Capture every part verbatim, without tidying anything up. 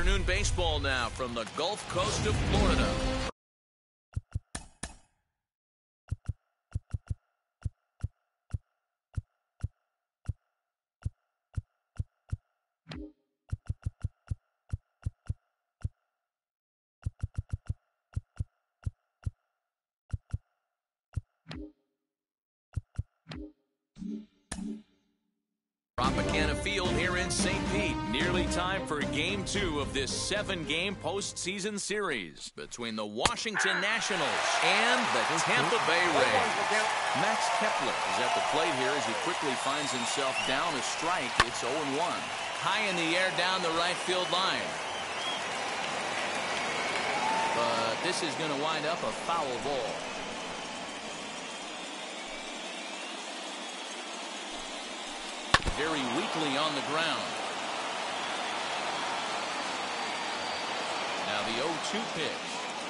afternoon baseball now from the Gulf Coast of Florida. Tropicana Field here in Saint Pete. Nearly time for game two of this seven-game postseason series between the Washington Nationals and the Tampa Bay Rays. Max Kepler is at the plate here as he quickly finds himself down a strike. It's oh and one. High in the air down the right field line. But this is going to wind up a foul ball. Very weakly on the ground. Now the oh two pitch.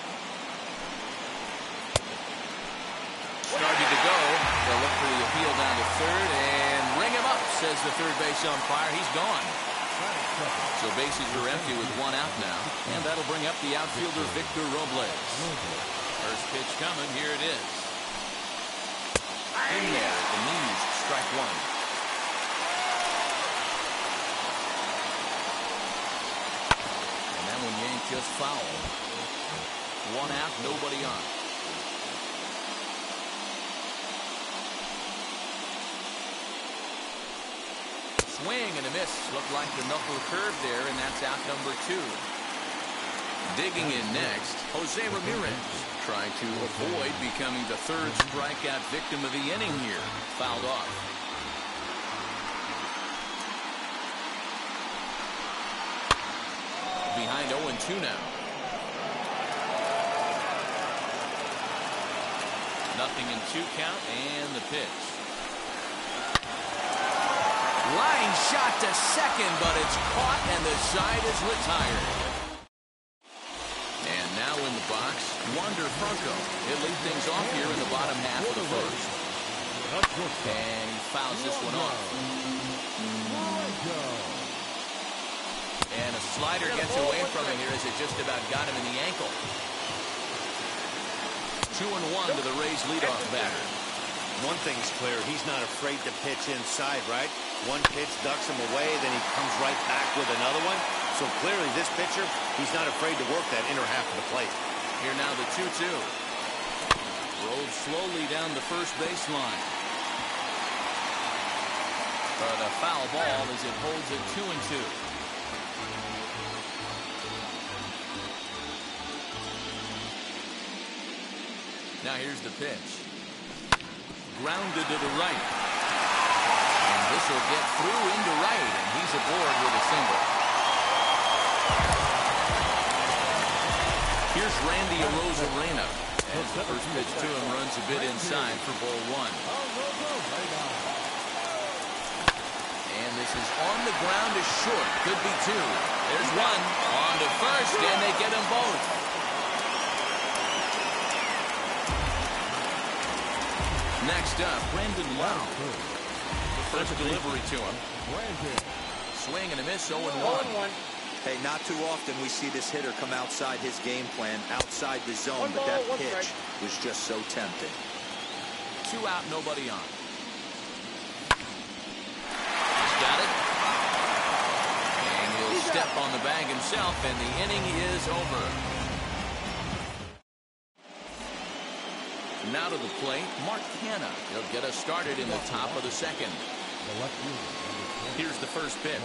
Starting to go. They'll look for the appeal down to third and ring him up, says the third base umpire. He's gone. So bases are empty with one out now. And that'll bring up the outfielder Victor Robles. First pitch coming. Here it is. In there. The knees. Strike one. One yank just foul. One out, nobody on. Swing and a miss. Looked like the knuckle curve there, and that's out number two. Digging in next, Jose Ramirez, trying to avoid becoming the third strikeout victim of the inning here. Fouled off. Behind oh and two now. Nothing in two count, and the pitch. Line shot to second, but it's caught, and the side is retired. And now in the box, Wander Franco. He'll lead things off here in the bottom half of the first. And he fouls this one off. And a slider gets away from him here as it just about got him in the ankle. Two and one to the Rays leadoff batter. One thing's clear, he's not afraid to pitch inside, right? One pitch ducks him away, then he comes right back with another one. So clearly this pitcher, he's not afraid to work that inner half of the plate. Here now the two two. Rolled slowly down the first baseline. But a foul ball as it holds it two and two. Now here's the pitch. Grounded to the right. And this will get through into right, and he's aboard with a single. Here's Randy Arozarena. As the first pitch to him runs a bit inside for ball one. And this is on the ground to short. Could be two. There's one. On to first, and they get them both. Next up, Brandon Lowe. The first delivery to him. Swing and a miss, oh and one. Hey, not too often we see this hitter come outside his game plan, outside the zone, but that pitch was just so tempting. Two out, nobody on. He's got it. And he'll step on the bag himself, and the inning is over. Now to the plate, Mark Canha. He'll get us started in the top of the second. Here's the first pitch.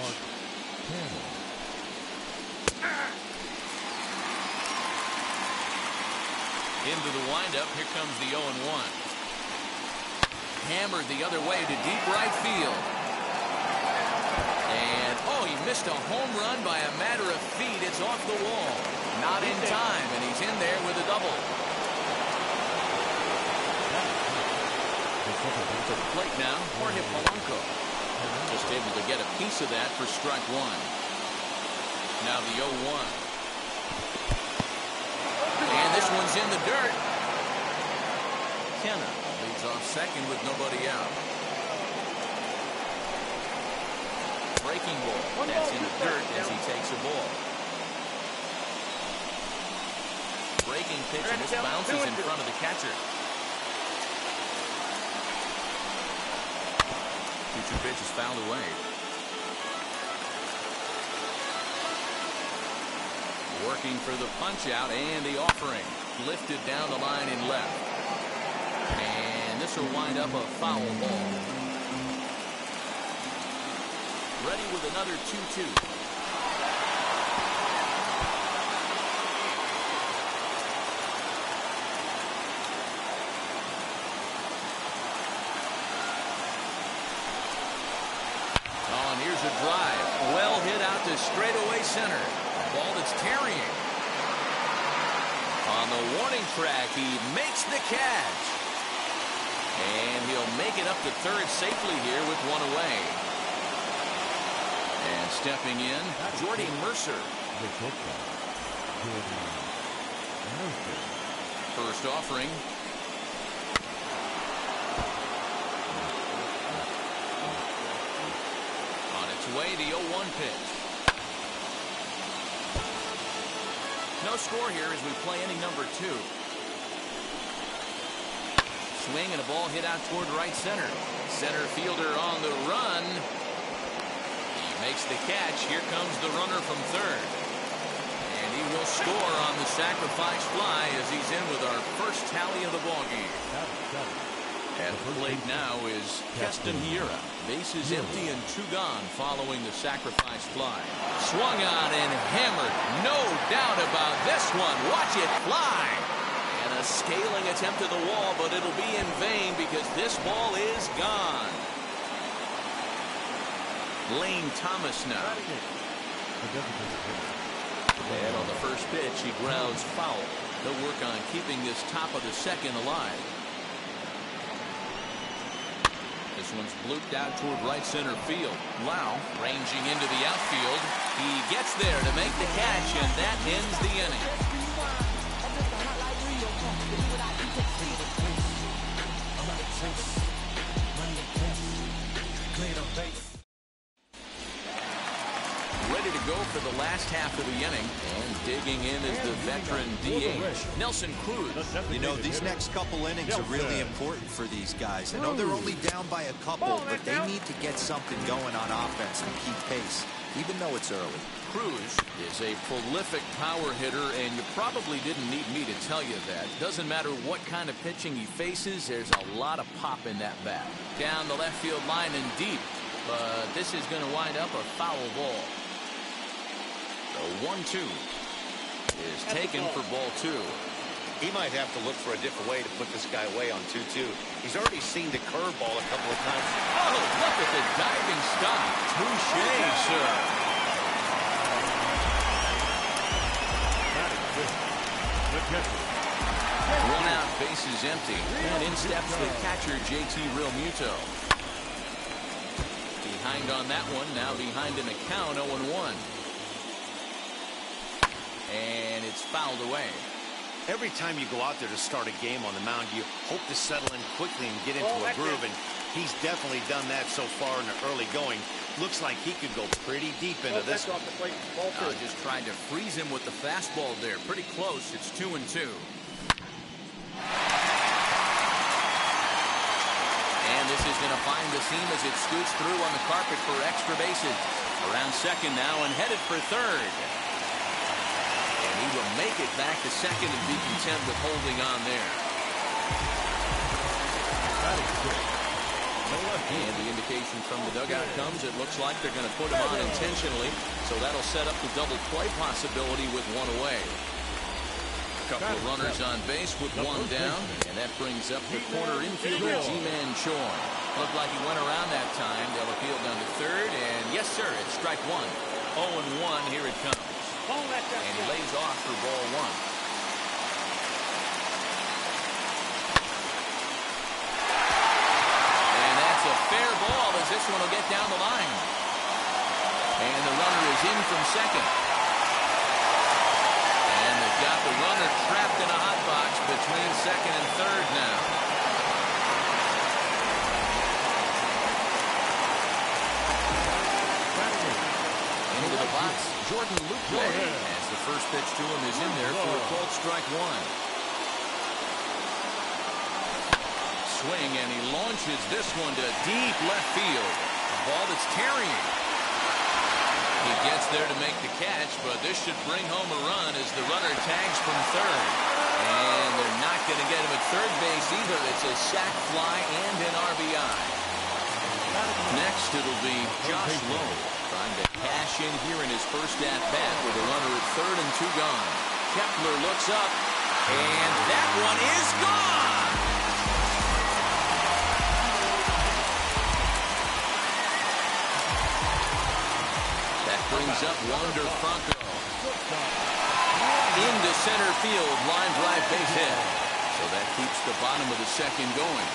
Into the windup, here comes the oh and one. Hammered the other way to deep right field. And, oh, he missed a home run by a matter of feet. It's off the wall. Not in time, and he's in there with a double. To the plate now, Jorge Polanco. Just able to get a piece of that for strike one. Now the oh one. And this one's in the dirt. Canha leads off second with nobody out. Breaking ball. That's in the dirt as he takes a ball. breaking pitch, and this bounces in front of the catcher. two two pitch is fouled away. Working for the punch out and the offering. Lifted down the line in left. And this will wind up a foul ball. Ready with another two two. Oh, and here's a drive. Well hit out to straightaway center. Ball that's tarrying. On the warning track, he makes the catch. And he'll make it up to third safely here with one away. And stepping in, Jordy Mercer. First offering. On its way, the oh one pitch. No score here as we play inning number two. Swing and a ball hit out toward right center. Center fielder on the run. He makes the catch. Here comes the runner from third. And he will score on the sacrifice fly as he's in with our first tally of the ballgame. At the plate now is Keston Hiura. Bases empty and two gone following the sacrifice fly. Swung on and hammered. No doubt about this one. Watch it fly. And a scaling attempt to the wall, but it'll be in vain because this ball is gone. Lane Thomas now. And on the first pitch, he grounds foul. They'll work on keeping this top of the second alive. This one's blooped out toward right center field. Lau ranging into the outfield. He gets there to make the catch, and that ends the inning. Ready to go for the last half of the inning, and digging in is the veteran D H, Nelson Cruz. You know, these next couple innings are really important for these guys. I know they're only down by a couple, but they need to get something going on offense and keep pace, even though it's early. Cruz is a prolific power hitter, and you probably didn't need me to tell you that. Doesn't matter what kind of pitching he faces, there's a lot of pop in that bat. Down the left field line and deep, but this is going to wind up a foul ball. The one two is taken for ball two. He might have to look for a different way to put this guy away on two two. He's already seen the curveball a couple of times. Oh, look at the diving stop. Touché, sir. One out, bases empty. And in steps the catcher, J T Realmuto. Behind on that one, now behind in the count, oh and one. And it's fouled away. Every time you go out there to start a game on the mound, you hope to settle in quickly and get into a groove, and he's definitely done that so far in the early going. Looks like he could go pretty deep into this one. Uh, just tried to freeze him with the fastball there. Pretty close. It's two and two. And this is going to find the seam as it scoots through on the carpet for extra bases. Around second now and headed for third. And he will make it back to second and be content with holding on there. And the indication from the dugout comes, it looks like they're going to put him on intentionally, so that'll set up the double play possibility with one away. A couple of runners on base with one down, and that brings up the corner infielder, Ji-Man Choi. Looked like he went around that time. They'll appeal down to third, and yes, sir, it's strike one. oh and one, here it comes. And he lays off for ball one. And that's a fair ball as this one will get down the line. And the runner is in from second. And they've got the runner trapped in a hot box between second and third now. Into the box, Jordan Lucroy has the first pitch to him is in there for a called strike one. Swing, and he launches this one to deep left field. A ball that's carrying. He gets there to make the catch, but this should bring home a run as the runner tags from third. And they're not going to get him at third base either. It's a sac fly and an R B I. Next, it'll be Josh Lowe trying to cash in here in his first at-bat with a runner at third and two gone. Kepler looks up, and that one is gone! That brings up Wander Franco. Into center field, line drive base hit. So that keeps the bottom of the second going.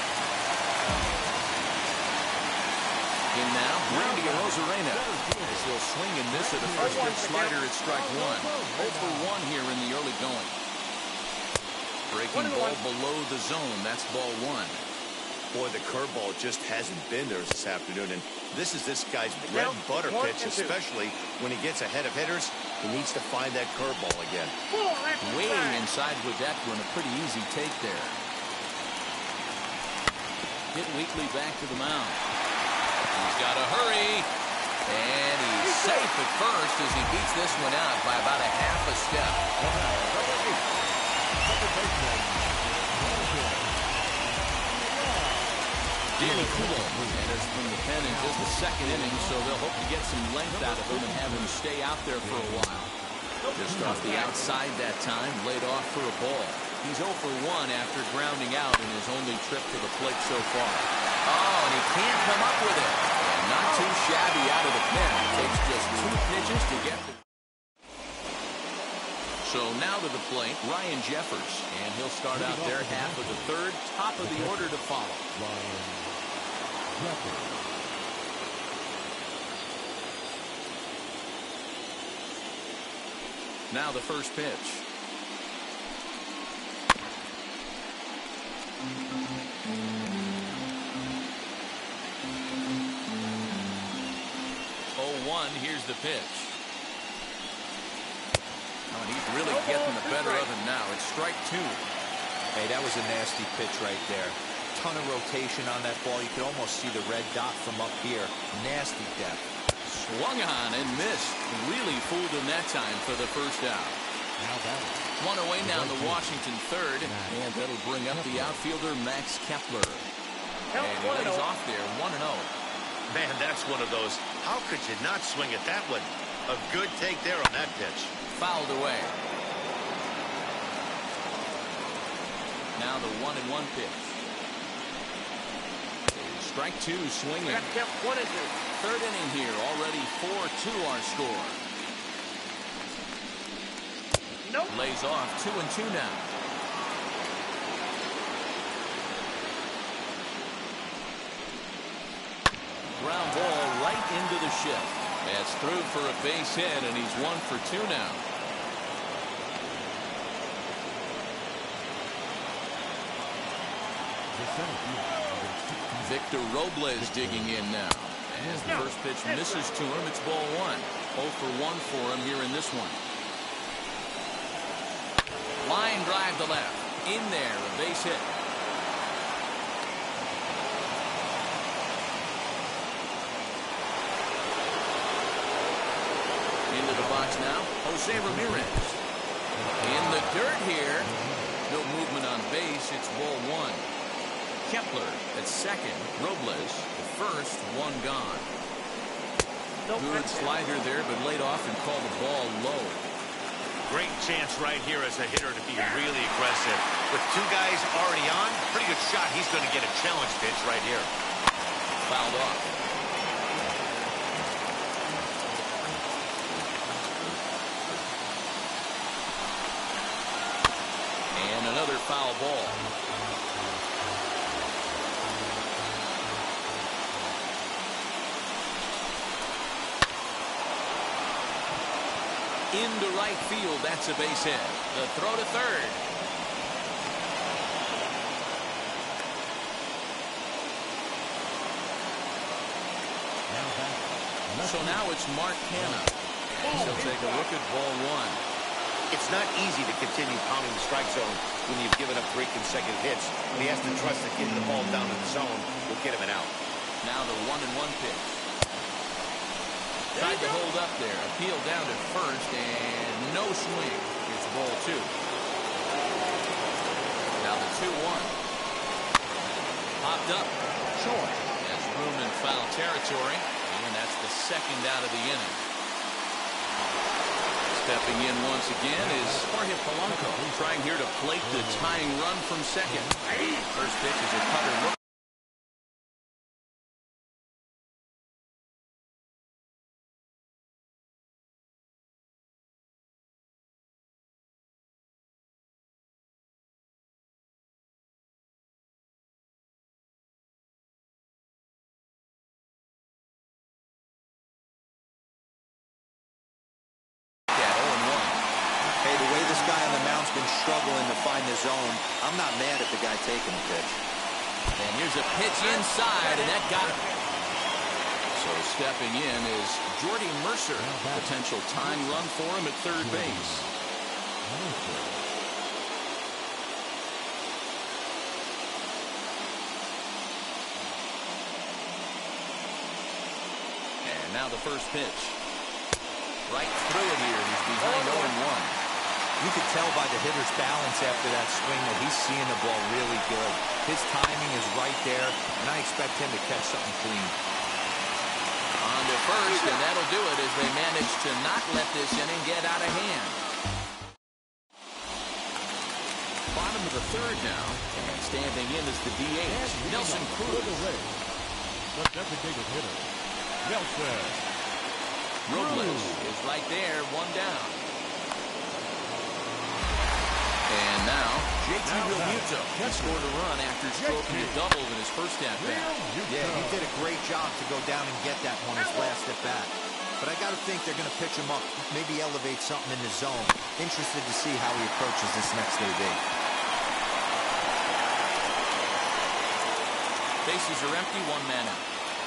In now, Randy Arozarena. As he'll swing and miss at a first pitch slider at strike one. oh for one here in the early going. Breaking ball below the zone. That's ball one. Boy, the curveball just hasn't been there this afternoon, and this is this guy's bread and butter pitch, especially when he gets ahead of hitters. He needs to find that curveball again. Waiting inside with that one, a pretty easy take there. Hit Wheatley back to the mound. He's got to hurry, and he's safe at first as he beats this one out by about a half a step. Danny Coulomb enters from the pen in just the second inning, so they'll hope to get some length out of him and have him stay out there for a while. Just off the outside that time, laid off for a ball. He's oh for one after grounding out in his only trip to the plate so far. Oh, and he can't come up with it. And not too shabby out of the pen. It takes just two pitches to get the... So now to the plate, Ryan Jeffers. And he'll start out their half of the third, top of the order to follow. Ryan Jeffers. Now the first pitch. oh one, here's the pitch. Oh, he's really getting the better of him now. It's strike two. Hey, that was a nasty pitch right there. Ton of rotation on that ball. You could almost see the red dot from up here. Nasty depth. Swung on and missed. Really fooled him that time for the first out. One away now to Washington third. And that'll bring up the outfielder Max Kepler. And he lays off there one and oh. Man, that's one of those. How could you not swing at that one? A good take there on that pitch. Fouled away. Now the one and one pitch. Strike two swinging. Third inning here. Already four two our score. Nope. Lays off two and two now. Ground ball right into the shift. That's through for a base hit, and he's one for two now. Victor Robles digging in now. As the first pitch misses to him, it's ball one. oh for one for him here in this one. Line drive to left. In there, a base hit. Into the box now, Jose Ramirez. In the dirt here. No movement on base. It's ball one. Kepler at second. Robles at first. One gone. Good slider there, but laid off and called the ball low. Great chance right here as a hitter to be really aggressive. With two guys already on, pretty good shot. He's going to get a challenge pitch right here. Fouled off. And another foul ball. Into right field, that's a base hit. The throw to third. So now it's Mark Canha. So take a look at ball one. It's not easy to continue pounding the strike zone when you've given up three consecutive hits. But he has to trust that getting the ball down in the zone will get him an out. Now the one and one pitch. Tried to hold up there. Appeal down to first and no swing. It's ball two. Now the two one. Popped up. Short. Has room in foul territory. And that's the second out of the inning. Stepping in once again is Jorge Polanco, trying here to plate the tying run from second. First pitch is a cutter look. Hey, the way this guy on the mound's been struggling to find the zone, I'm not mad at the guy taking the pitch. And here's a pitch inside, and that got him. So stepping in is Jordy Mercer. Potential tying run for him at third base. And now the first pitch. Right through it here. He's behind oh one. You could tell by the hitter's balance after that swing that he's seeing the ball really good. His timing is right there, and I expect him to catch something clean. On to first, and that'll do it as they manage to not let this inning get out of hand. Bottom of the third now, and standing in is the D H, Nelson Cruz. The designated hitter, Nelson. Robles is right there, one down. And now, J T Realmuto has scored a run after stroking a double in his first at-bat. Yeah, he did a great job to go down and get that one his last at-bat. But I got to think they're going to pitch him up, maybe elevate something in the zone. Interested to see how he approaches this next A B. Bases are empty, one man out.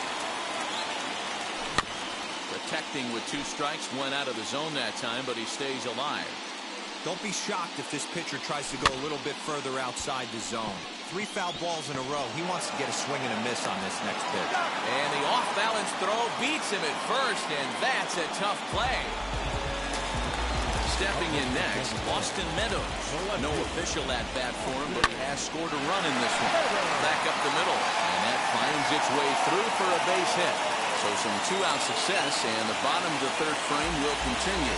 Protecting with two strikes, went out of the zone that time, but he stays alive. Don't be shocked if this pitcher tries to go a little bit further outside the zone. Three foul balls in a row. He wants to get a swing and a miss on this next pitch. And the off-balance throw beats him at first, and that's a tough play. Stepping in next, Austin Meadows. No official at-bat for him, but he has scored a run in this one. Back up the middle, and that finds its way through for a base hit. So some two-out success, and the bottom of the third frame will continue.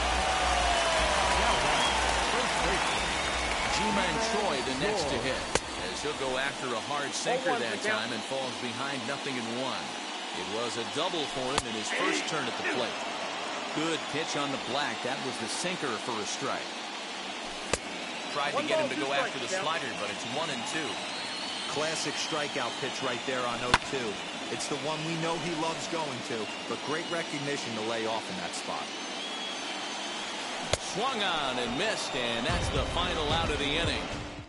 Ji-Man Choi the next to hit, as he'll go after a hard sinker that time and falls behind nothing in one. It was a double for him in his first turn at the plate. Good pitch on the black. That was the sinker for a strike. Tried to get him to go after the slider, but it's one and two. Classic strikeout pitch right there on oh two. It's the one we know he loves going to, but great recognition to lay off in that spot. Swung on and missed, and that's the final out of the inning.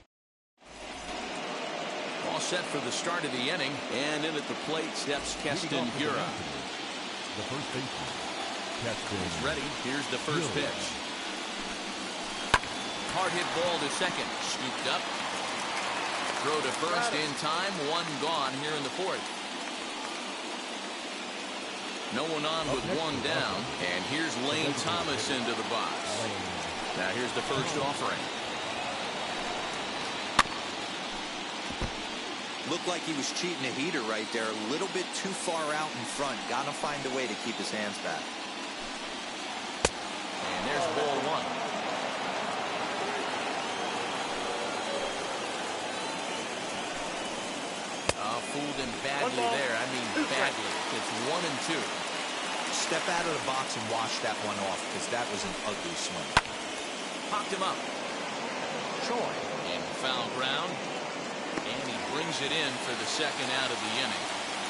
All set for the start of the inning, and in at the plate steps Keston Hiura. The first baseman, Keston. He's ready. Here's the first pitch. Hard hit ball to second. Scooped up. Throw to first in time. One gone here in the fourth. No one on with one down, and here's Lane Thomas into the box. Now here's the first offering. Looked like he was cheating a heater right there, a little bit too far out in front. Gotta find a way to keep his hands back. And there's ball one. Oh, fooled him badly there. I mean badly. It's one and two. Step out of the box and wash that one off, because that was an ugly swing. Popped him up. Choi in foul ground, and he brings it in for the second out of the inning.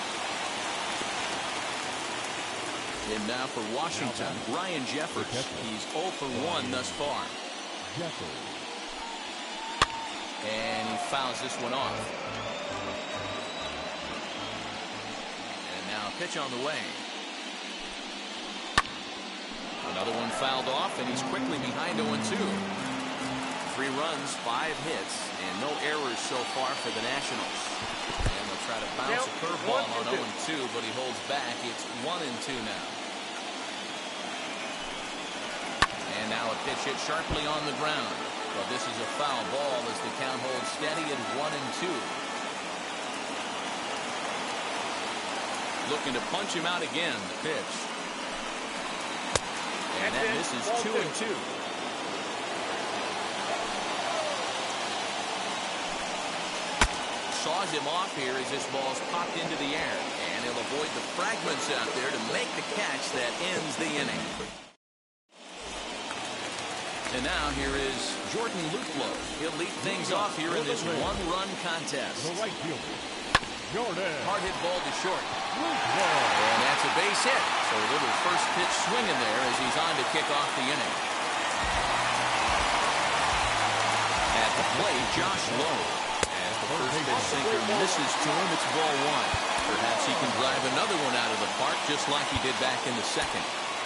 And now for Washington, Ryan Jeffers. He's oh for one thus far. And he fouls this one off. And now pitch on the way. A Another one fouled off, and he's quickly behind oh and two. Three runs, five hits, and no errors so far for the Nationals. And they'll try to bounce a curveball on oh and two, but he holds back. It's one and two now. And now a pitch hit sharply on the ground. But this is a foul ball as the count holds steady at one and two. Looking to punch him out again. The pitch. And that misses two and two. Saws him off here as this ball's popped into the air. And he'll avoid the fragments out there to make the catch that ends the inning. And now here is Jordan Luplow. He'll lead things off here in this one-run contest. The right fielder, Jordan. Hard hit ball to short. Luplow. And that's a base hit. So a little first pitch swinging there as he's on to kick off the inning. At the plate, Josh Lowe. As the first pitch sinker misses to him, it's ball one. Perhaps he can drive another one out of the park just like he did back in the second.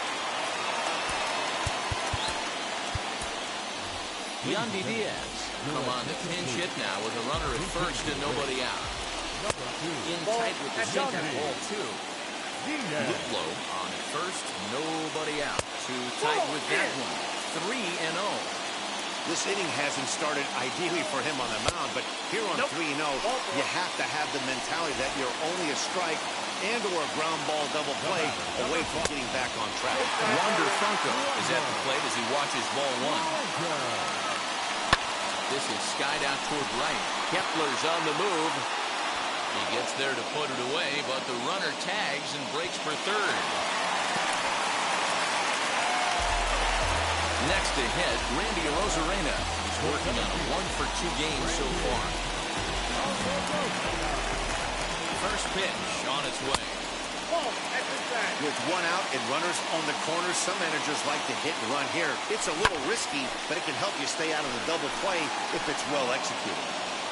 Yandy Diaz come on the pinch hit now with a runner at first and nobody out. In tight with the sinker, ball two. Luplow on at first, nobody out. Too tight with that one. Three and oh. This inning hasn't started ideally for him on the mound, but here on three and oh, you have to have the mentality that you're only a strike and or a ground ball double play away from getting back on track. Wander Franco is at the plate as he watches ball one. This is skied out toward right. Kepler's on the move. He gets there to put it away, but the runner tags and breaks for third. Next to hit, Randy Arozarena. He's working on a one for two game so far. First pitch on its way. With one out and runners on the corners, some managers like to hit and run here. It's a little risky, but it can help you stay out of the double play if it's well executed.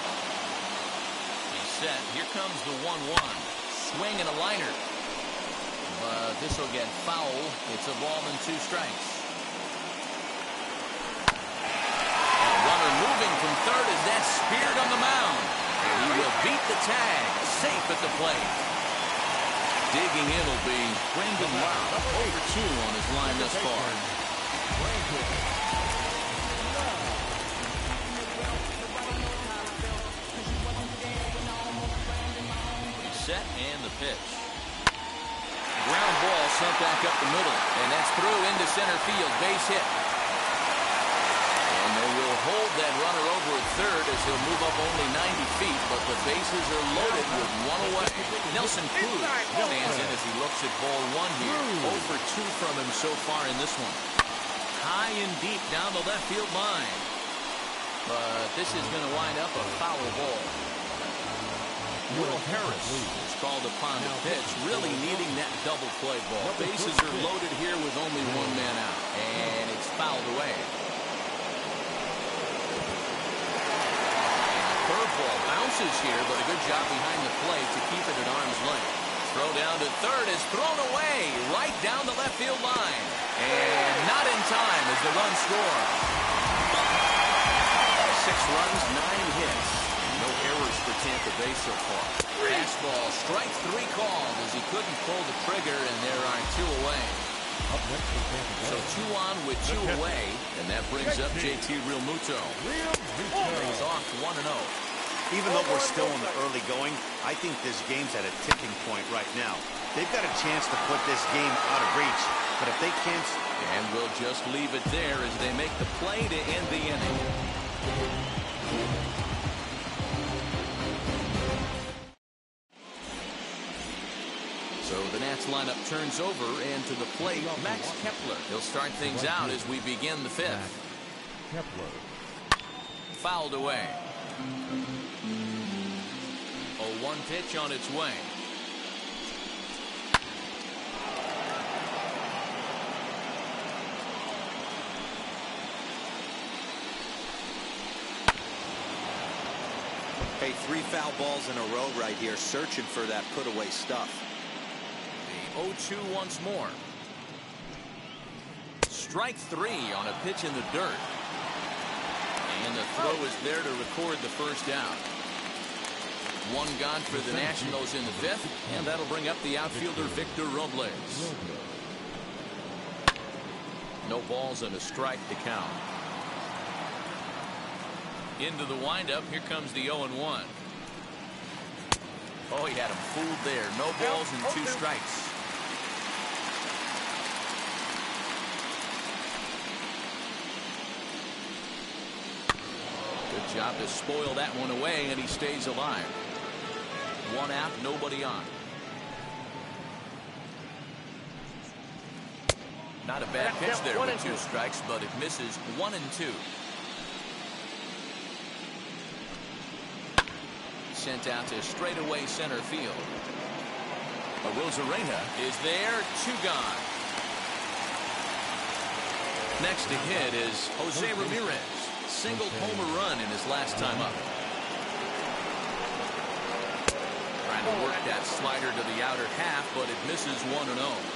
He's set. Here comes the one one. Swing and a liner. But this will get foul. It's a ball and two strikes. And a runner moving from third as that's speared on the mound. And he will beat the tag. Safe at the plate. Digging in will be Brendan Lowe. oh for two on his line thus far. He's set and the pitch. Ground ball sent back up the middle. And that's through into center field. Base hit. And they will hold that runner over at third as he'll move up only ninety feet, but the bases are loaded with one away. Nelson Cruz stands in as he looks at ball one here. oh for two from him so far in this one. High and deep down the left field line. But this is going to wind up a foul ball. Will Harris is called upon to pitch, really needing that double play ball. Bases are loaded here with only one man out, and it's fouled away. Curveball bounces here, but a good job behind the plate to keep it at arm's length. Throw down to third is thrown away right down the left field line. And not in time as the run scores. Six runs, nine hits. No errors for Tampa Bay so far. Fastball, strike three called as he couldn't pull the trigger, and there are two away. So two on with two away, and that brings up J T Realmuto. Brings off one and oh. Even though we're still in the early going, I think this game's at a tipping point right now. They've got a chance to put this game out of reach, but if they can't... And we'll just leave it there as they make the play to end the inning. So the Nats lineup turns over, and to the plate, Max Kepler. He'll start things out as we begin the fifth. Kepler. Fouled away. oh one pitch on its way. Hey, three foul balls in a row right here, searching for that put-away stuff. The oh two once more. strike three on a pitch in the dirt. And the throw is there to record the first out. One gone for the Nationals in the fifth, and that'll bring up the outfielder Victor Robles. No balls and a strike to count. Into the windup, here comes the oh and one. Oh, he had him fooled there. No balls and two strikes. Good job to spoil that one away, and he stays alive. One out, nobody on. Not a bad pitch there with two strikes, but it misses. One and two. Sent out to straightaway center field. Arozarena is there. Two gone. Next to hit is Jose Ramirez. Single homer run in his last time up. Trying to work that slider to the outer half, but it misses. One and oh.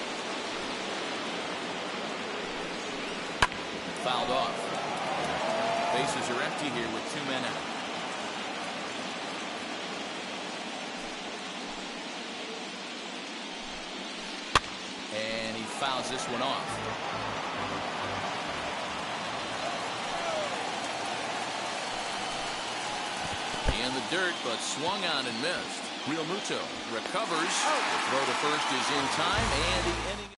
Fouled off. Bases are empty here with two men out. And he fouls this one off. In the dirt, but swung on and missed. Realmuto recovers. The throw to first is in time, and the inning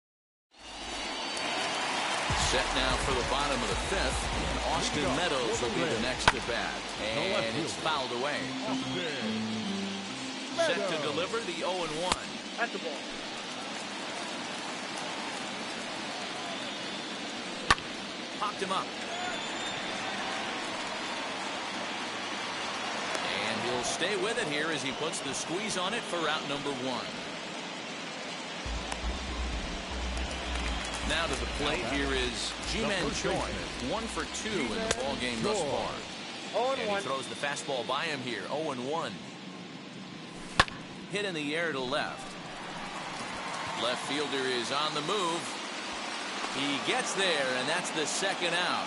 set now for the bottom of the fifth. And Austin Meadows will be the next at bat, and it's fouled away. Set to deliver the oh and one. At the ball. Popped him up. And he'll stay with it here as he puts the squeeze on it for out number one. Now to the plate here is Ji-Man Choi. One for two in the ball game thus far. And he throws the fastball by him here. oh and one. Hit in the air to left. Left fielder is on the move. He gets there, and that's the second out.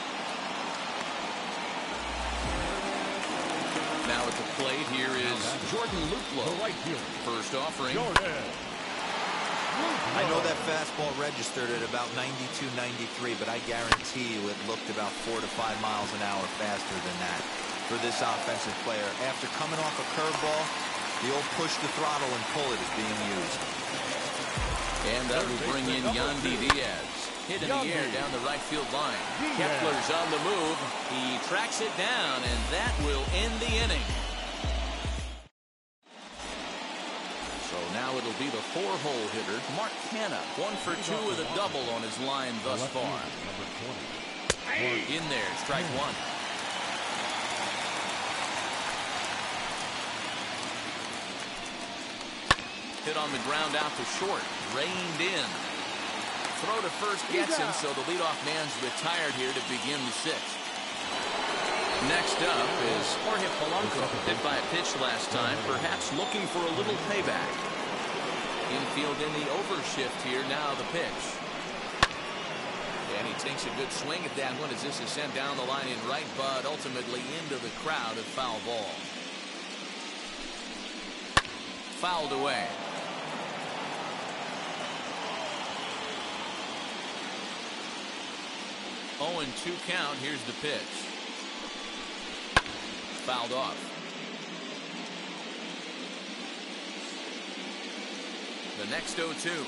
Now at the plate here is Jordan Luplow. First offering. I know that fastball registered at about ninety-two, ninety-three, but I guarantee you it looked about four to five miles an hour faster than that for this offensive player. After coming off a curveball, the old push the throttle and pull it is being used. And that will bring in Yandy Diaz. Hit in the air down the right field line. Kepler's on the move. He tracks it down, and that will end the inning. So now it'll be the four-hole hitter, Mark Canha. One for two with a double on his line thus far. In there, strike one. Hit on the ground out to short. Reined in. Throw to first gets him, so the leadoff man's retired here to begin the sixth. Next up is Jorge Polanco. Hit by a pitch last time, perhaps looking for a little payback. Infield in the overshift here, now the pitch. And he takes a good swing at that one as this is sent down the line in right, but ultimately into the crowd, a foul ball. Fouled away. oh and two count. Here's the pitch. Fouled off. The next oh two.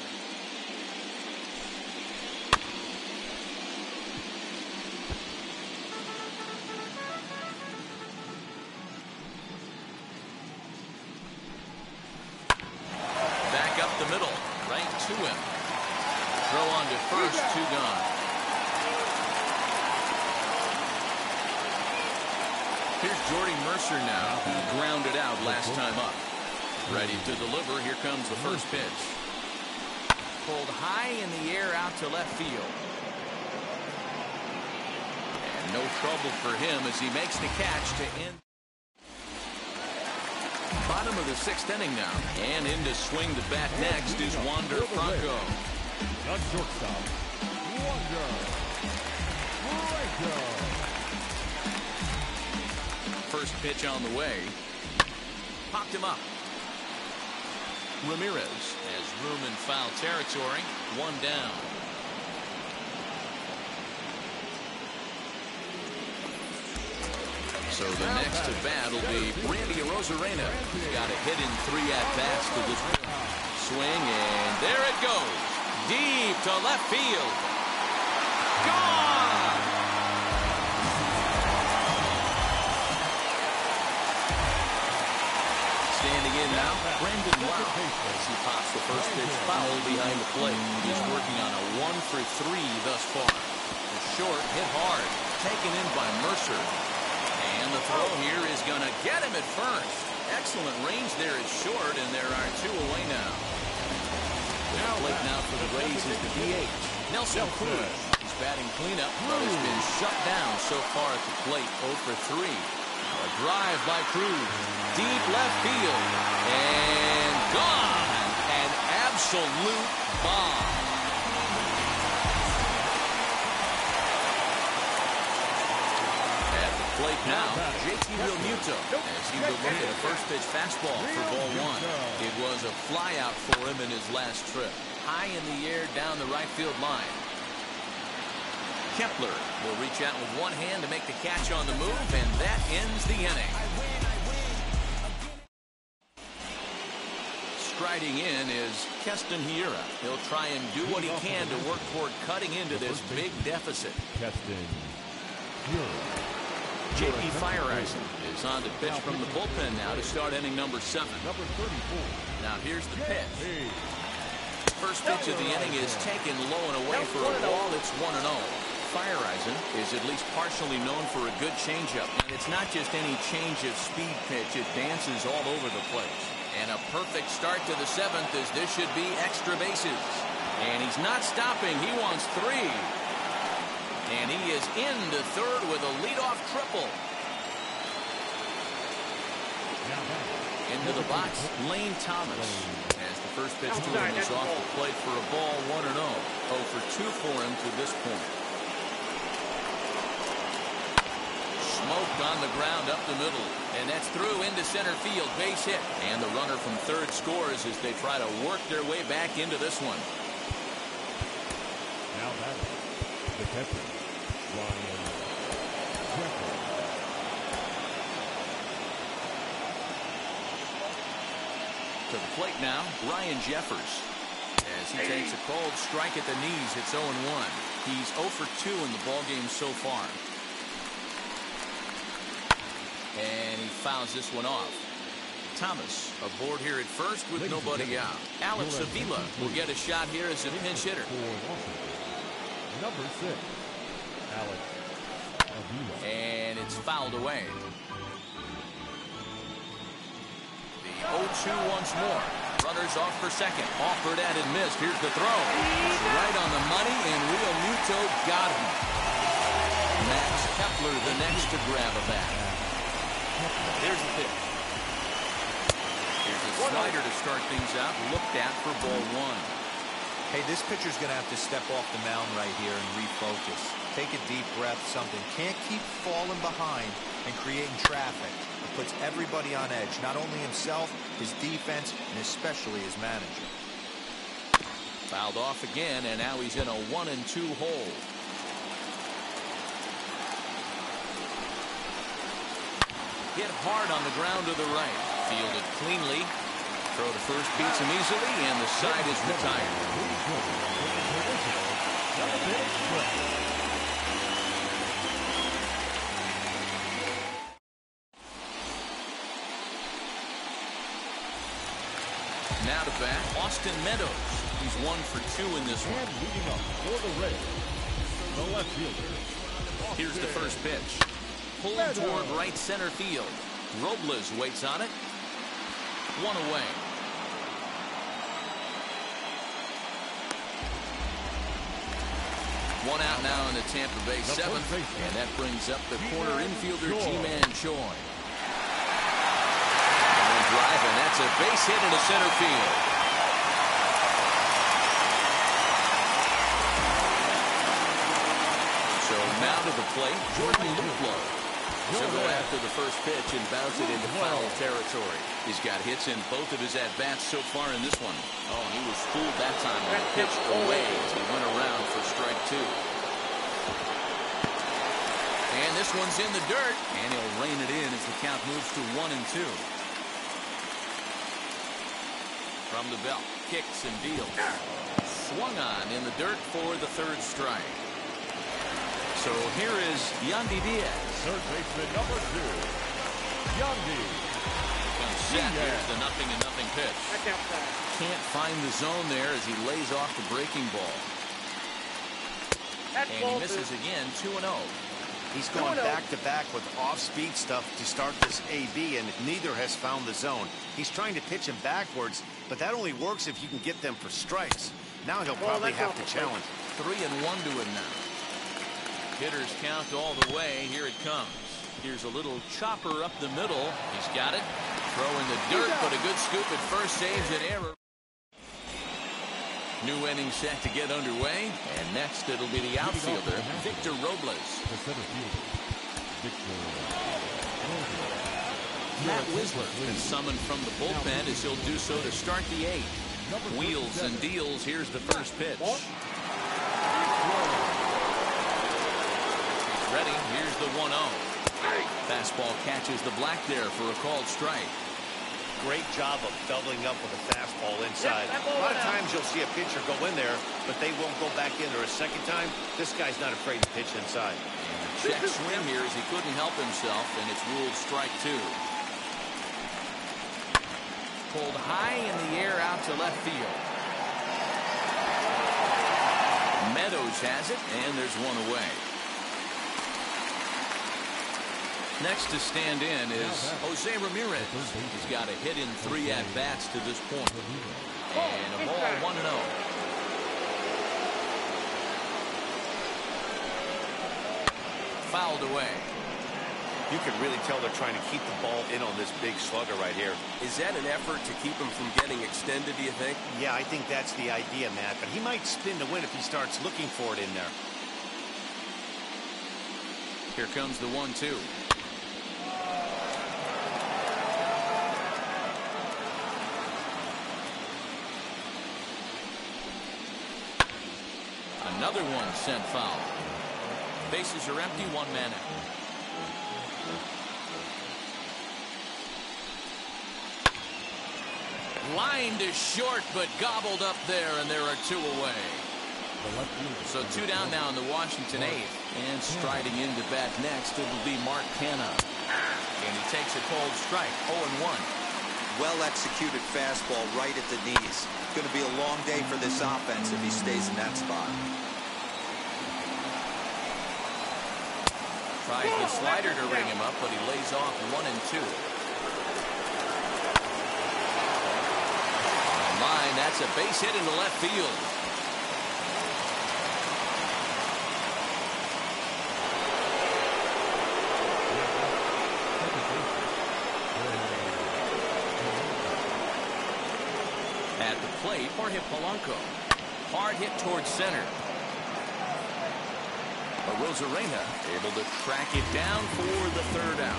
Back up the middle. Right to him. Throw on to first. Two gone. Here's Jordy Mercer now. He grounded out last time up. Ready to deliver. Here comes the first pitch. Pulled high in the air out to left field. And no trouble for him as he makes the catch to end. Bottom of the sixth inning now. And in to swing the bat next is Wander Franco. On shortstop, Wonder. Breaker. First pitch on the way. Popped him up. Ramirez has room in foul territory. One down. So the next to bat will be Randy Arozarena. He's got a hit in three at-bats to this point. Swing, and there it goes. Deep to left field. Gone! Standing in now, Brandon Lowe, as he pops the first pitch foul behind the plate. He's working on a one for three thus far. The short hit hard, taken in by Mercer. And the throw here is going to get him at first. Excellent range there at short, and there are two away now. The plate now for the Rays is the D H, Nelson Cruz. He's batting cleanup, but has been shut down so far at the plate, oh for three. A drive by Cruz, deep left field, and gone. An absolute bomb. At the plate now, J T Realmuto as he will look at a first pitch fastball for ball one. It was a flyout for him in his last trip. High in the air down the right field line. Kepler will reach out with one hand to make the catch on the move, and that ends the inning. Striding in is Keston Hiura. He'll try and do what he can to work toward cutting into this big deficit. Keston Hiura. J P Feyereisen is on to pitch from the bullpen now to start inning number seven. Number thirty-four. Now here's the pitch. First pitch of the inning is taken low and away for a ball. It's one and oh. Feyereisen is at least partially known for a good changeup. And it's not just any change of speed pitch. It dances all over the place. And a perfect start to the seventh, as this should be extra bases. And he's not stopping. He wants three. And he is into third with a leadoff triple. Into the box, Lane Thomas. As the first pitch to him is off the plate for a ball, one and oh. oh for two for him to this point. Smoked on the ground up the middle. And that's through into center field. Base hit. And the runner from third scores as they try to work their way back into this one. Now back the catcher, Ryan Jeffers. To the plate now, Ryan Jeffers. As he takes a cold strike at the knees, it's oh and one. He's oh for two in the ballgame so far. And he fouls this one off. Thomas aboard here at first with nobody out. Alex Avila will get a shot here as a pinch hitter. Number six, Alex Avila. And it's fouled away. The oh two once more. Runners off for second. Offered at and missed. Here's the throw. It's right on the money, and Realmuto got him. Max Kepler the next to grab a bat. There's the pitch. Here's a slider to start things out. Looked at for ball one. Hey, this pitcher's going to have to step off the mound right here and refocus. Take a deep breath, something. Can't keep falling behind and creating traffic. It puts everybody on edge, not only himself, his defense, and especially his manager. Fouled off again, and now he's in a one and two hole. Hit hard on the ground to the right. Fielded cleanly. Throw to first beats him easily, and the side is retired. Now to bat, Austin Meadows. He's one for two in this one. And leading up for the Rays, the left fielder. Here's the first pitch. Pulled toward right center field. Robles waits on it. One away. One out now in the Tampa Bay seventh, and that brings up the corner infielder Ji-Man Choi. And drive, and that's a base hit into center field. Now to the plate, Jordan Luplow. He'll go after the first pitch and bounce it into foul territory. He's got hits in both of his at-bats so far in this one. Oh, he was fooled that time when he pitched away as he went around for strike two. And this one's in the dirt, and he'll rein it in as the count moves to one and two. From the belt, kicks and deals. Swung on in the dirt for the third strike. So here is Yandy Diaz. Third baseman number two, Yandy. Set. Here's the nothing and nothing pitch. Can't find the zone there as he lays off the breaking ball. And he misses again, two and oh. He's going back-to-back with off-speed stuff to start this A B, and neither has found the zone. He's trying to pitch him backwards, but that only works if you can get them for strikes. Now he'll probably have to challenge. Three and one to him now. Hitters count all the way. Here it comes. Here's a little chopper up the middle. He's got it. Throw in the dirt, but a good scoop at first, saves an error. New inning set to get underway, and next it'll be the outfielder, Victor Robles. The center fielder, Victor Robles. Matt Wisler is summoned from the bullpen as he'll do so to start the eighth. Wheels and deals. Here's the first pitch. He's ready. Here's the one oh. Fastball catches the black there for a called strike. Great job of doubling up with a fastball inside. A lot of times you'll see a pitcher go in there, but they won't go back in there a second time. This guy's not afraid to pitch inside. Check swing here as he couldn't help himself, and it's ruled strike two. Pulled high in the air out to left field. Meadows has it, and there's one away. Next to stand in is Jose Ramirez. He's got a hit in three at-bats to this point. And a ball one and oh. Fouled away. You can really tell they're trying to keep the ball in on this big slugger right here. Is that an effort to keep him from getting extended, do you think? Yeah, I think that's the idea, Matt. But he might spin to win if he starts looking for it in there. Here comes the one two. Another one sent foul. Bases are empty, one man out. Lined is short, but gobbled up there, and there are two away. So two down now in the Washington eighth. And striding into bat next, it will be Mark Canha. And he takes a cold strike, oh and one. Well-executed fastball right at the knees. Going to be a long day for this offense if he stays in that spot. Tries the slider to ring him up, but he lays off one and two. On line, that's a base hit into left field. At the plate, Jorge Polanco. Hard hit towards center. Arozarena able to track it down for the third out.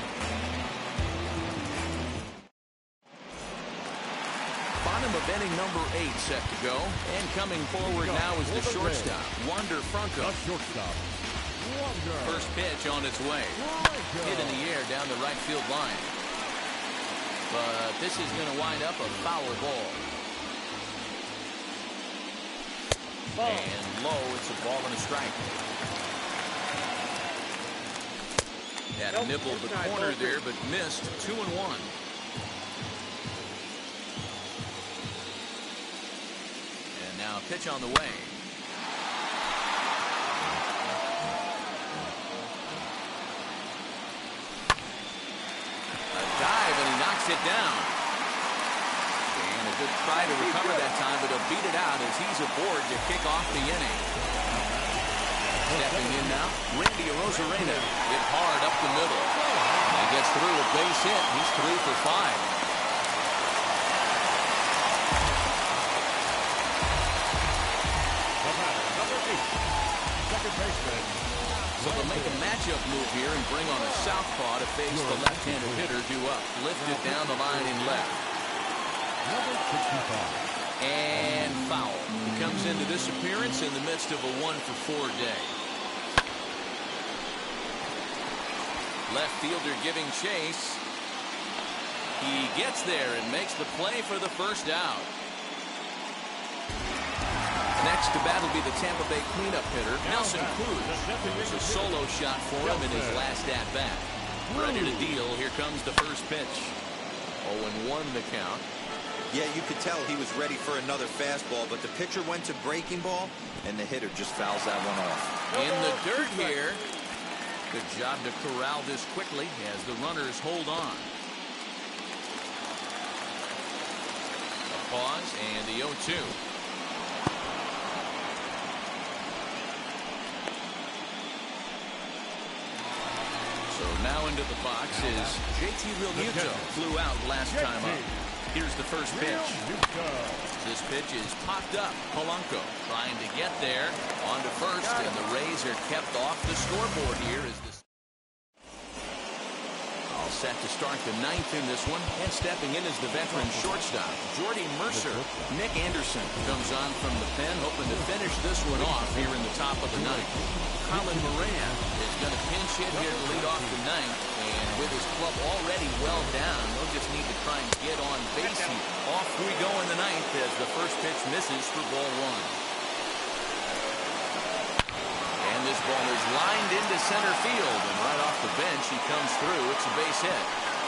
Bottom of inning number eight set to go. And coming forward now is the shortstop, Wander Franco. Shortstop, Wander. First pitch on its way. Hit in the air down the right field line. But this is going to wind up a foul ball. And low, it's a ball and a strike. Had a nibble the corner there, but missed. Two and one. And now pitch on the way. A dive, and he knocks it down. And a good try to recover that time, but he'll beat it out as he's aboard to kick off the inning. Stepping in now, Randy Arozarena. Hit hard up the middle. And he gets through a base hit. He's three for five. The batter, number eight, second baseman, matchup move here and bring on a southpaw to face the left-handed hitter due up. Lifted down the line in left. Number sixty-five. And foul. He comes into this appearance in the midst of a one for four day. Left fielder giving chase. He gets there and makes the play for the first out. Next to bat will be the Tampa Bay cleanup hitter, Nelson Cruz. It was a solo shot for him in his last at-bat. Ready to deal. Here comes the first pitch. oh and one the count. Yeah, you could tell he was ready for another fastball, but the pitcher went to breaking ball, and the hitter just fouls that one off. In the dirt here. Good job to corral this quickly as the runners hold on. A pause and the oh two. So now into the box is J T Realmuto. Flew out last time up. Here's the first pitch. This pitch is popped up. Polanco trying to get there. On to first, and the Rays are kept off the scoreboard here as this. All set to start the ninth in this one, and stepping in is the veteran shortstop, Jordy Mercer. Nick Anderson comes on from the pen, hoping to finish this one off here in the top of the ninth. Colin Moran is going to pinch hit here to lead off the ninth, and with his club already well down, they'll just need to try and get on base here. Off we go in the ninth as the first pitch misses for ball one. And this ball is lined into center field, and right off the bench he comes through. It's a base hit.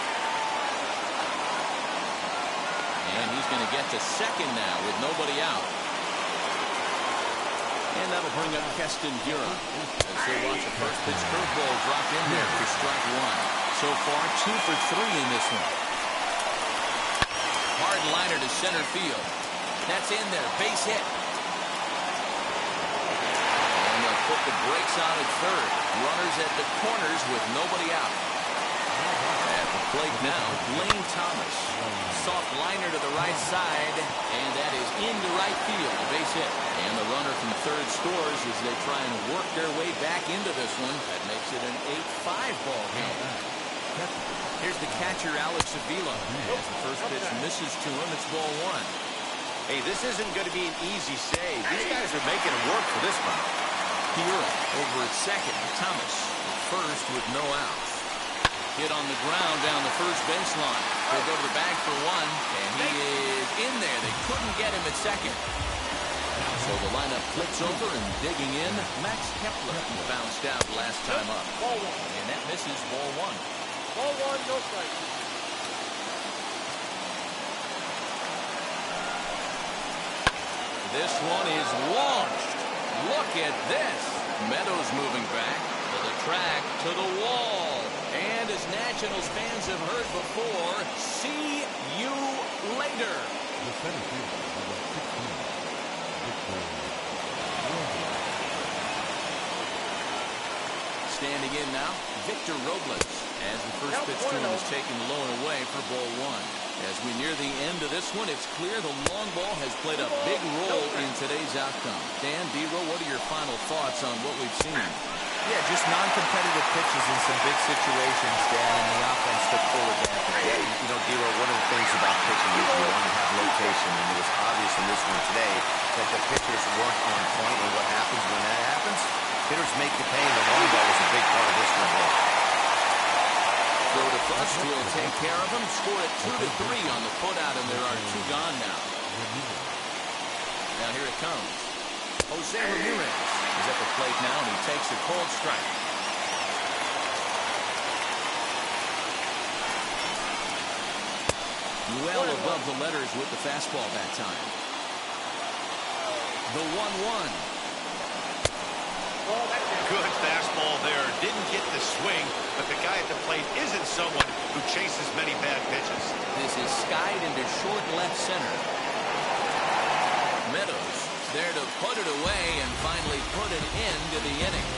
And he's going to get to second now with nobody out. And that'll bring up Keston Hiura as they watch a first pitch curveball drop in there for strike one. So far, two for three in this one. Hard liner to center field. That's in there. Base hit. And they'll put the brakes on at third. Runners at the corners with nobody out. At the plate now, Blaine Thomas. Soft liner to the right side, and that is into right field. A base hit. And the runner from third scores as they try and work their way back into this one. That makes it an eight five ball game. Here's the catcher, Alex Avila. As the first pitch misses to him, it's ball one. Hey, this isn't going to be an easy save. These guys are making it work for this one. Hiura over at second. Thomas at first with no outs. Hit on the ground down the first baseline. He'll go to the bag for one, and he is in there. They couldn't get him at second. So the lineup flips over, and digging in, Max Kepler. He bounced out last time up. And that misses ball one. Ball one, no strike. This one is launched. Look at this. Meadows moving back to the track, to the wall. And as Nationals fans have heard before, see you later. The center fielder, number sixteen, Victor. Standing in now, Victor Robles, as the first pitch to him is taken low and away for ball one. As we near the end of this one, it's clear the long ball has played a big role in today's outcome. Dan, D-Row, what are your final thoughts on what we've seen? Yeah, just non-competitive pitches in some big situations, Dan, and the offense took full advantage. Yeah, you know, D-Row, one of the things about pitching is you want to have rotation, and it was obvious in this one today that the pitchers weren't on point, and what happens when that happens? Hitters make the pay, and the long ball was a big part of this one. Go to first, will take care of him. Score it two to three on the putout, and there are two gone now. Now here it comes. Jose Ramirez is at the plate now, and he takes a cold strike. Well above the letters with the fastball that time. The one one. Good fastball there. Didn't get the swing, but the guy at the plate isn't someone who chases many bad pitches. This is skied into short left center. Meadows there to put it away and finally put an end to the inning.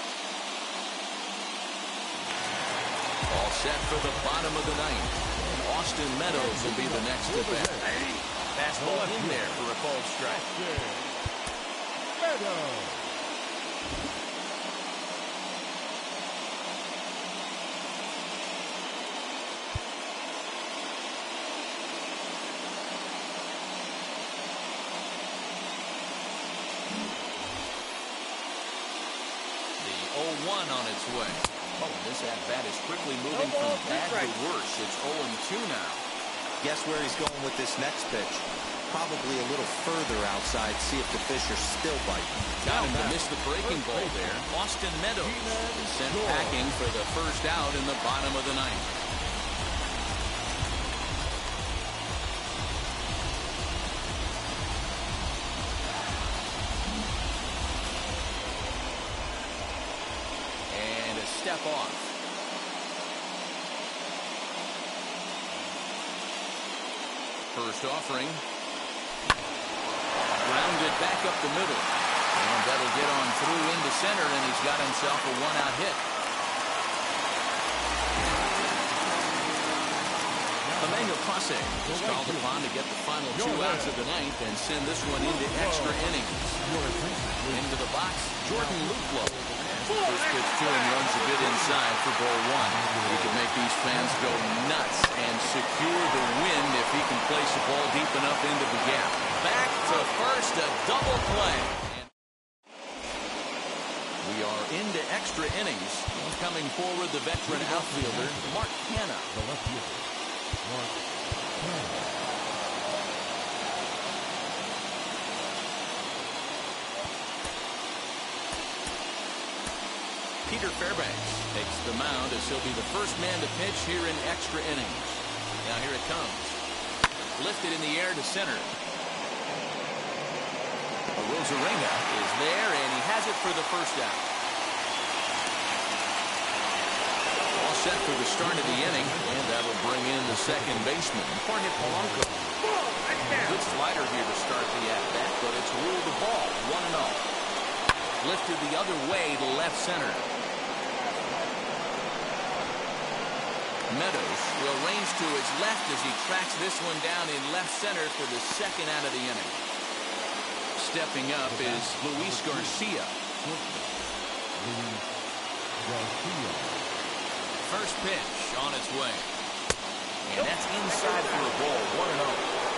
All set for the bottom of the ninth. Austin Meadows will be the next at bat. Fastball in there for a called strike. Meadows. oh one on its way. Oh, this at-bat is quickly moving from bad to worse. It's oh and two now. Guess where he's going with this next pitch? Probably a little further outside. See if the fish are still biting. Got him to miss the breaking ball there. Austin Meadows is sent packing for the first out in the bottom of the ninth. Step off. First offering. Grounded back up the middle. And that'll get on through into center, and he's got himself a one-out hit. Emmanuel Clase is called upon to get the final two outs of the ninth and send this one into extra innings. Into the box, Jordan Luplow. First pitch to him runs a bit inside for ball one. He can make these fans go nuts and secure the win if he can place the ball deep enough into the gap. Back to first, a double play. We are into extra innings. Coming forward, the veteran outfielder, Mark Canha. The left fielder, Mark Canha. Peter Fairbanks takes the mound as he'll be the first man to pitch here in extra innings. Now here it comes. Lifted in the air to center. Arozarena is there, and he has it for the first out. All set for the start of the inning, and that'll bring in the second baseman, Jorge Polanco. Good slider here to start the at-bat, but it's ruled the ball, one and oh. Lifted the other way to left center. Meadows will range to his left as he tracks this one down in left center for the second out of the inning. Stepping up is Luis Garcia. First pitch on its way. And that's inside for a ball, one and oh.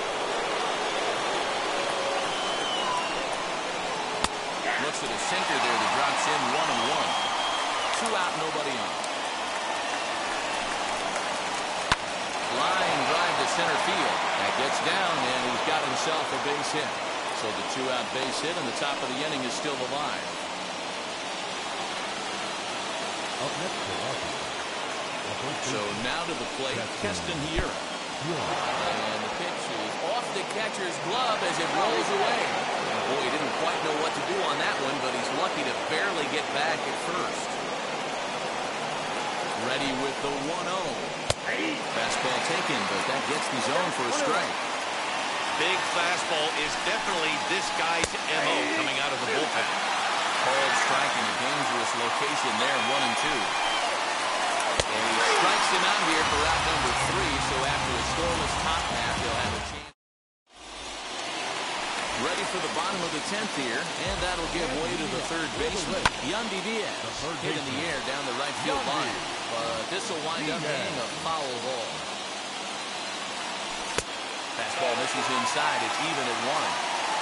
Looks at a sinker there that drops in one and one. Two out, nobody on. Line drive to center field. That gets down, and he's got himself a base hit. So the two-out base hit, and the top of the inning is still alive. Up next, so now to the plate, Keston Hiura. And the pitch is off the catcher's glove as it rolls away. Boy, he didn't quite know what to do on that one, but he's lucky to barely get back at first. Ready with the one oh. Fastball taken, but that gets the zone for a strike. Big fastball is definitely this guy's M O coming out of the bullpen. Called strike in a dangerous location there, one and two. And he strikes him out here for out number three, so after a scoreless top half, he'll have a chance. Ready for the bottom of the tenth here, and that'll give way to the third baseman, Yandy Diaz, hit in the air down the right field line. But this will wind up being a foul ball. Fastball misses inside. It's even at one.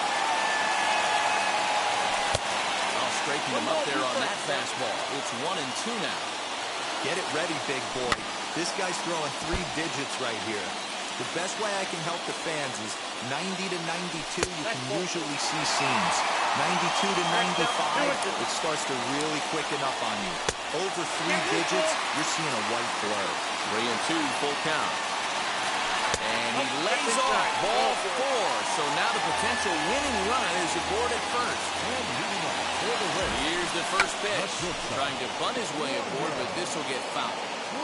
I'll straighten him up there on that fastball. It's one and two now. Get it ready, big boy. This guy's throwing three digits right here. The best way I can help the fans is ninety to ninety-two, you can usually see seams. ninety-two to ninety-five, it starts to really quicken up on you. Over three digits, you're seeing a white blur. Three and two, full count. And he lays off ball four. So now the potential winning run is aboard at first. Here's the first pitch. Trying to bunt his way aboard, but this will get fouled.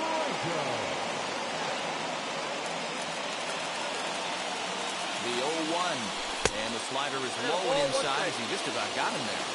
The oh one. And the slider is low and inside as he just about got him there.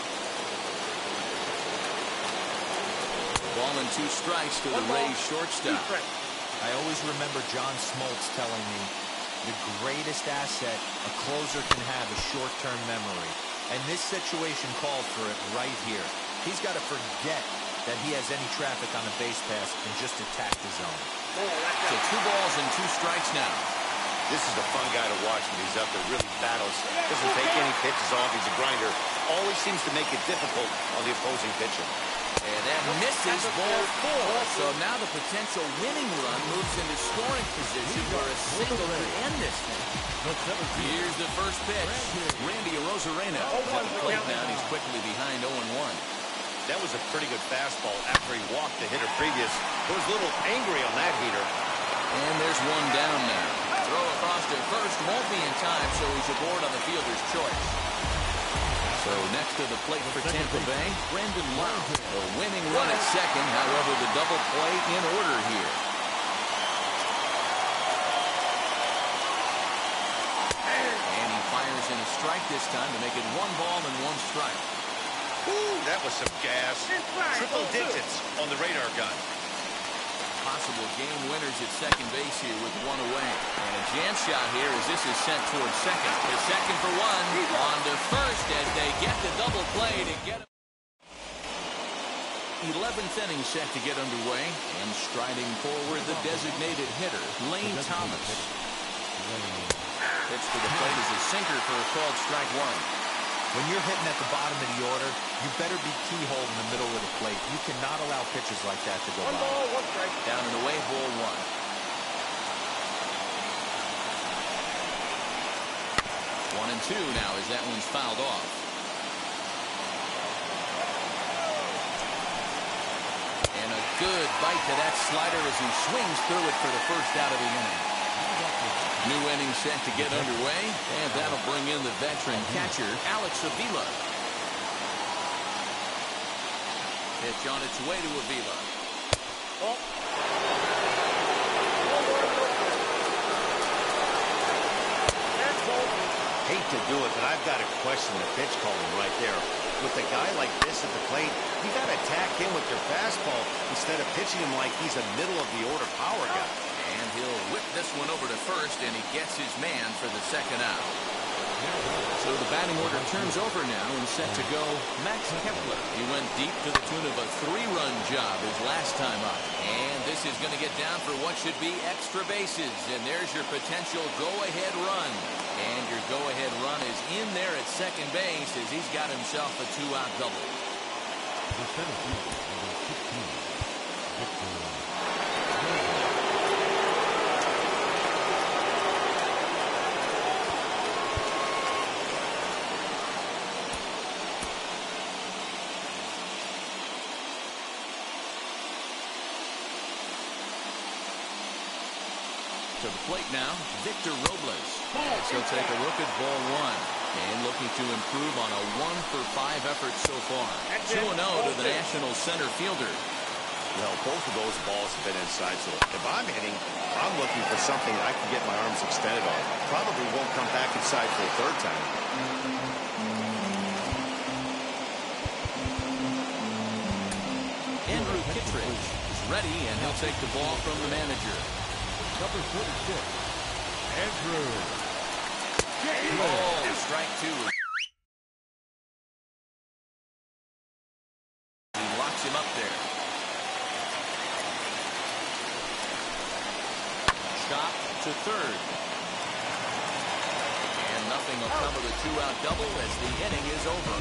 Ball and two strikes to the Rays shortstop. I always remember John Smoltz telling me the greatest asset a closer can have is short-term memory. And this situation called for it right here. He's got to forget that he has any traffic on a base pass and just attack the zone. So two balls and two strikes now. This is a fun guy to watch when he's out there, really battles. Doesn't take any pitches off. He's a grinder. Always seems to make it difficult on the opposing pitcher. And that misses ball four. So now the potential winning run moves into scoring position where a single could end this thing. Here's the first pitch. Randy Arozarena is at the plate now, and he's quickly behind oh and one. That was a pretty good fastball after he walked the hitter previous. He was a little angry on that heater. And there's one down now. Throw across to first won't be in time, so he's aboard on the fielder's choice. So next to the plate for Tampa Bay, Brandon Lowe. The winning run at second, however, the double play in order here. And he fires in a strike this time to make it one ball and one strike. Ooh, that was some gas. Triple digits on the radar gun. Possible game winners at second base here with one away. And a jam shot here as this is sent towards second. The second for one. On to first as they get the double play to get him. eleventh inning set to get underway. And striding forward the designated hitter, Lane Thomas. Pitch to the plate is a sinker for a called strike one. When you're hitting at the bottom of the order, you better be keyhole in the middle of the plate. You cannot allow pitches like that to go by. Down and away, ball one. One and two now as that one's fouled off. And a good bite to that slider as he swings through it for the first out of the inning. New inning set to get underway, and that'll bring in the veteran catcher, Alex Avila. Pitch on its way to Avila. Oh. Hate to do it, but I've got to question the pitch calling right there. With a guy like this at the plate, you got to attack him with your fastball instead of pitching him like he's a middle-of-the-order power guy. And he'll whip this one over to first, and he gets his man for the second out. So the batting order turns over now and set to go Max Kepler. He went deep to the tune of a three-run job his last time up. And this is going to get down for what should be extra bases. And there's your potential go-ahead run. And your go-ahead run is in there at second base as he's got himself a two-out double. The center fielder, number fifteen, Victor. To the plate now, Victor Robles. As he'll take a look at ball one. And looking to improve on a one for five effort so far. two and oh to the National center fielder. Well, both of those balls have been inside, so if I'm hitting, I'm looking for something I can get my arms extended on. Probably won't come back inside for a third time. Andrew Kittredge is ready, and he'll take the ball from the manager. Number forty-six, Andrew. Oh, strike two. He locks him up there. Chop to third. And nothing will come of the two-out double as the inning is over.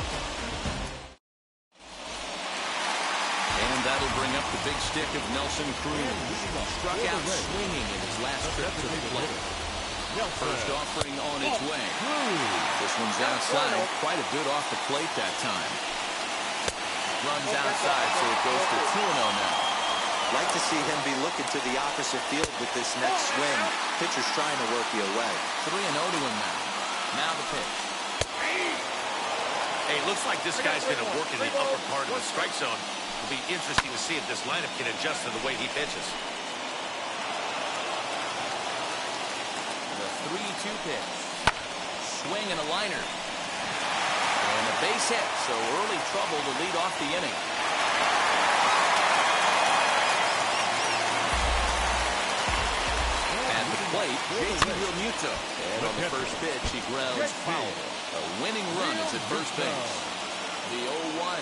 And that'll bring up the big stick of Nelson Cruz. Struck out swinging in his last trip to the plate. First offering on its way. This one's outside. Quite a bit off the plate that time. Runs outside, so it goes to two and oh now. Like to see him be looking to the opposite field with this next swing. Pitcher's trying to work you away. three and oh to him now. Now the pitch. Hey, looks like this guy's going to work in the upper part of the strike zone. It'll be interesting to see if this lineup can adjust to the way he pitches. The three two pitch. Swing and a liner. And a base hit, so early trouble to lead off the inning. plate, J T Realmuto. And on the first pitch, he grounds foul. A winning run is at first base. The oh one.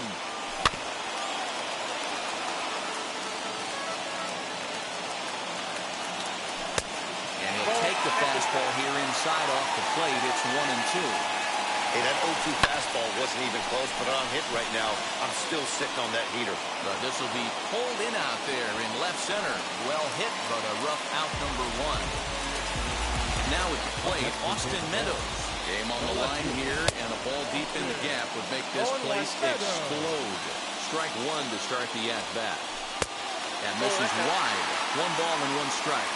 And he'll take the fastball here inside off the plate. It's one and two. Hey, that oh two fastball wasn't even close, but I'm hit right now. I'm still sitting on that heater. But this will be pulled in out there in left center. Well hit, but a rough out number one. Now at the plate, Austin Meadows. Game on the line here, and a ball deep in the gap would make this place explode. Strike one to start the at-bat. And this is wide. One ball and one strike.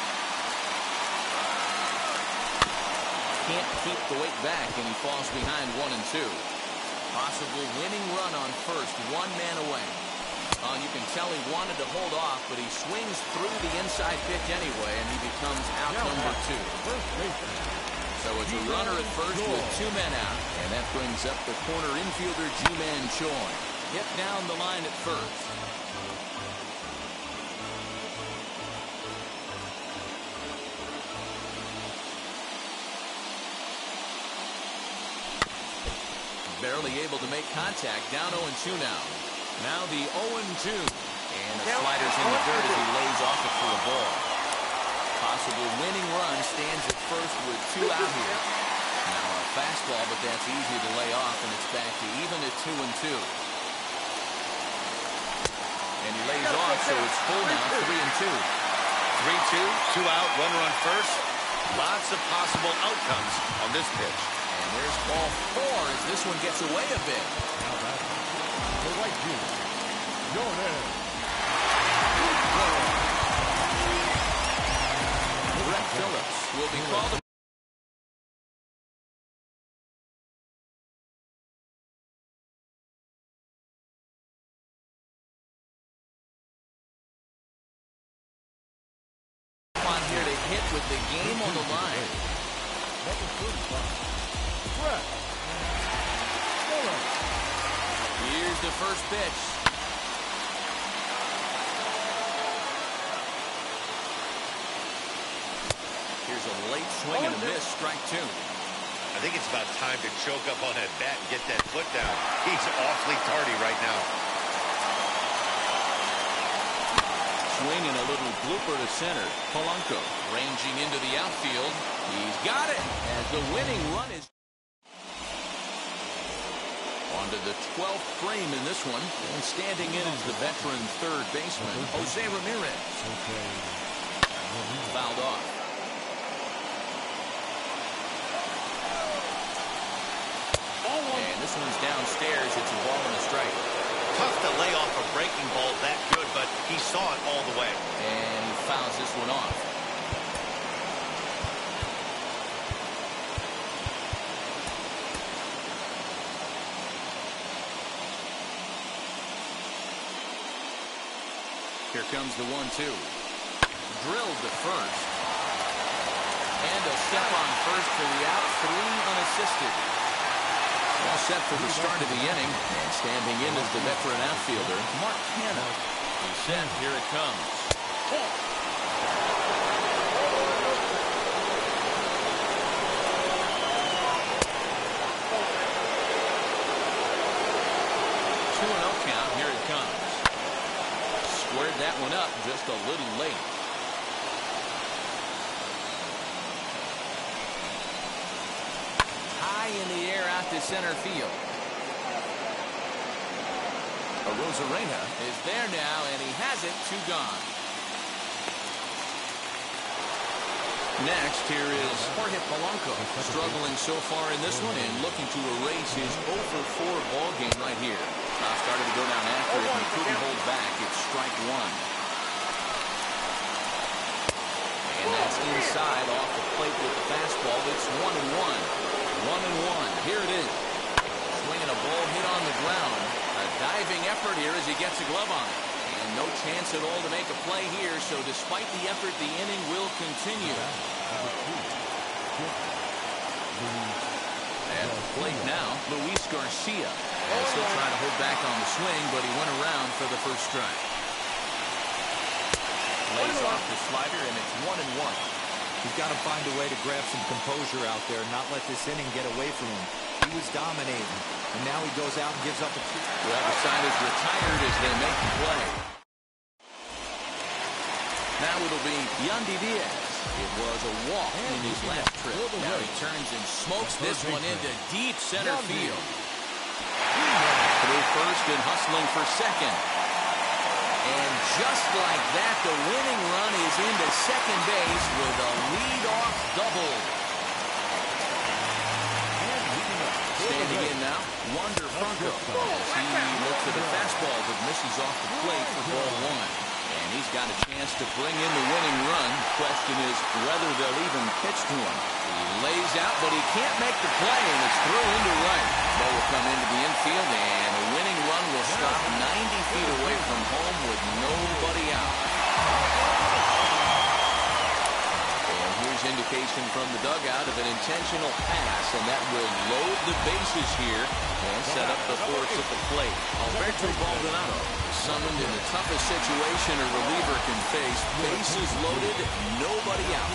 Can't keep the weight back, and he falls behind one and two. Possible winning run on first, one man away. Uh, you can tell he wanted to hold off, but he swings through the inside pitch anyway, and he becomes out number two. So it's a runner at first with two men out, and that brings up the corner infielder Ji-Man Choi. Hit down the line at first. Barely able to make contact. Down oh and two now. Now the oh and two. And the slider's in the dirt as he lays off it for a ball. Possible winning run stands at first with two out here. Now a fastball, but that's easy to lay off, and it's back to even at two and two. And he lays off, so it's full now, three and two. three two, two out, runner on first. Lots of possible outcomes on this pitch. And there's ball four as this one gets away a bit. Now back. The right fielder, Jordan. Brett Phillips will be called. On here to hit with the game on the line. Brett Phillips. Here's the first pitch. Here's a late swing and a miss, strike two. I think it's about time to choke up on that bat and get that foot down. He's awfully tardy right now. Swing and a little blooper to center. Polanco ranging into the outfield. He's got it as the winning run is onto the twelfth frame in this one. And standing in is the veteran third baseman, Jose Ramirez. Fouled off. And this one's downstairs. It's a ball and a strike. Tough to lay off a breaking ball that good, but he saw it all the way. And he fouls this one off. Here comes the one two. Drilled to first. And a step on first for the out. Three unassisted. All set for the start of the inning. And standing in is the veteran outfielder, Mark Canha. He's set. Here it comes. two and oh count. Here it comes. Squared that one up just a little late. High in the air out to center field. Arozarena is there now, and he has it. Two gone. Next, here is Jorge Polanco, struggling so far in this one and looking to erase his oh for four ball game right here. Now started to go down after it, and he couldn't hold back. It's strike one. And that's inside off the plate with the fastball. It's one and one. One and one. Here it is. Swinging a ball hit on the ground. A diving effort here as he gets a glove on it. And no chance at all to make a play here, so despite the effort, the inning will continue. At the plate now, Luis Garcia. And still trying to hold back on the swing, but he went around for the first strike. Lays off the slider, and it's one and one. He's got to find a way to grab some composure out there and not let this inning get away from him. He was dominating, and now he goes out and gives up a two. Well, the side is retired as they make the play. Now it'll be Yandy Diaz. It was a walk in his last trip. Now he turns and smokes this one into deep center field. Through first and hustling for second. And just like that, the winning run is into second base with a lead-off double. Standing in now, Wander Franco, as he looks at a fastball that misses off the plate for ball one. And he's got a chance to bring in the winning run. Question is whether they'll even pitch to him. He lays out, but he can't make the play, and it's through into right. Ball will come into the infield, and a winning run will stop ninety feet away from home with nobody out. And here's indication from the dugout of an intentional pass, and that will load the bases here and set up the force at the plate. Alberto Baldonado, summoned in the toughest situation a reliever can face. Bases loaded, nobody out.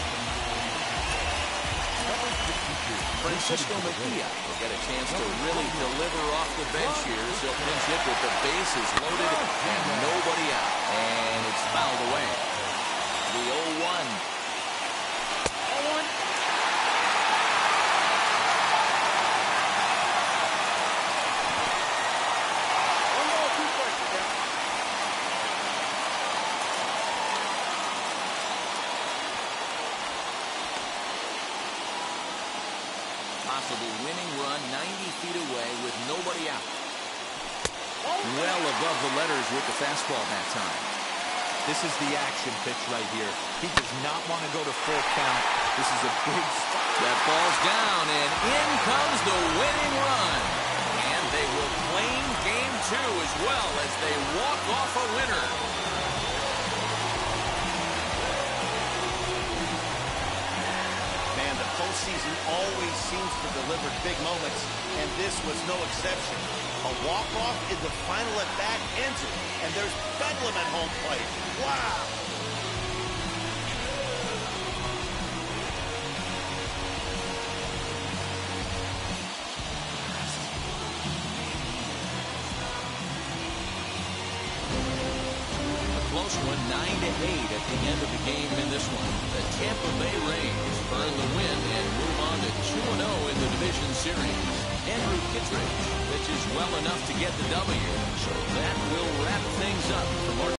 Francisco Mejia will get a chance to really deliver off the bench here. So pinch hit with the bases loaded and nobody out. And it's fouled away. The oh one. oh one. One ball, two strikes again. Possible winning run ninety feet away with nobody out. Well above the letters with the fastball that time. This is the action pitch right here. He does not want to go to full count. This is a big spot. That ball's down, and in comes the winning run. And they will claim game two as well as they walk off a winner. Man, the postseason always seems to deliver big moments, and this was no exception. A walk-off in the final at-bat ends it, and there's bedlam at home plate. Wow! Close one, nine to eight at the end of the game in this one. The Tampa Bay Rays earn the win and move on to two and oh in the division series. Andrew Kittredge pitches well enough to get the W, so that will wrap things up for Mark.